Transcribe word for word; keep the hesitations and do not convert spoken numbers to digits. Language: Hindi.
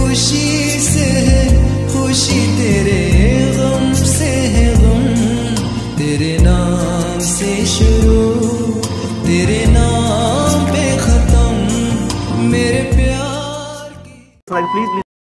खुशी से है खुशी, तेरे गम से है गम। तेरे नाम से शुरू, तेरे नाम पे खत्म, मेरे प्यार की। प्लीज